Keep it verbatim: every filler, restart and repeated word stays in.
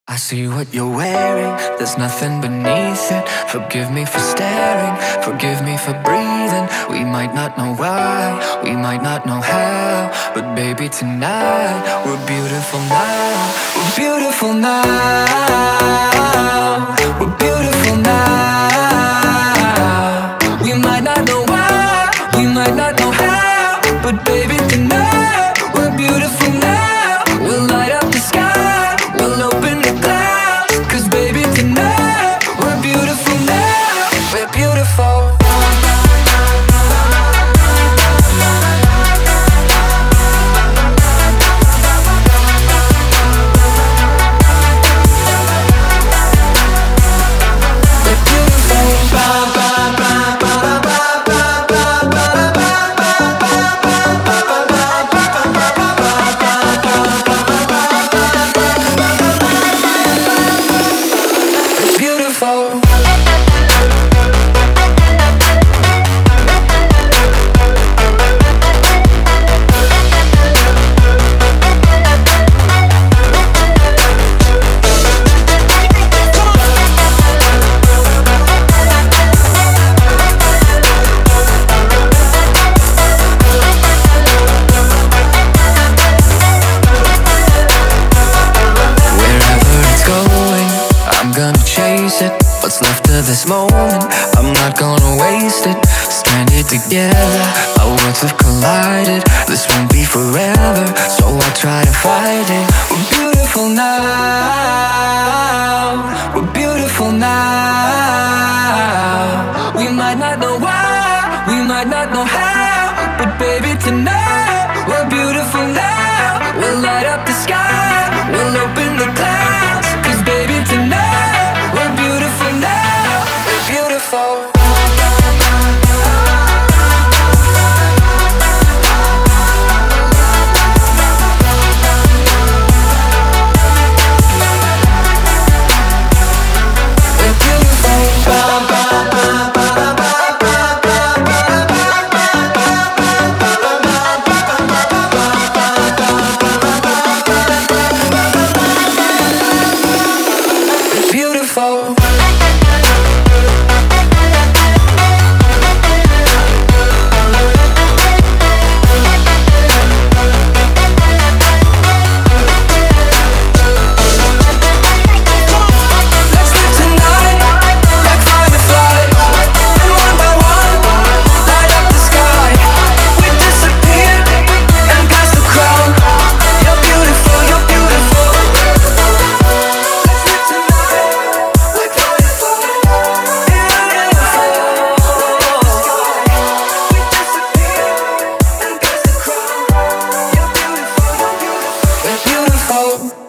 I see what you're wearing, there's nothing beneath it. Forgive me for staring, forgive me for breathing. We might not know why, we might not know how, but baby tonight, we're beautiful now. We're beautiful now. We're beautiful now. We might not know why, we might not know how, but baby tonight, we're beautiful now. We'll light up the sky, we'll open the clouds, 'cause baby tonight, we're beautiful now. We're beautiful. What's left of this moment, I'm not gonna waste it. Stranded together, our worlds have collided. This won't be forever, so I try to fight it. We're beautiful now. We're beautiful now. We might not know why, we might not know how, but baby tonight, we're beautiful now. We'll light up the sky, we'll open the clouds, 'cause baby tonight, we're beautiful now. We're beautiful. Beautiful.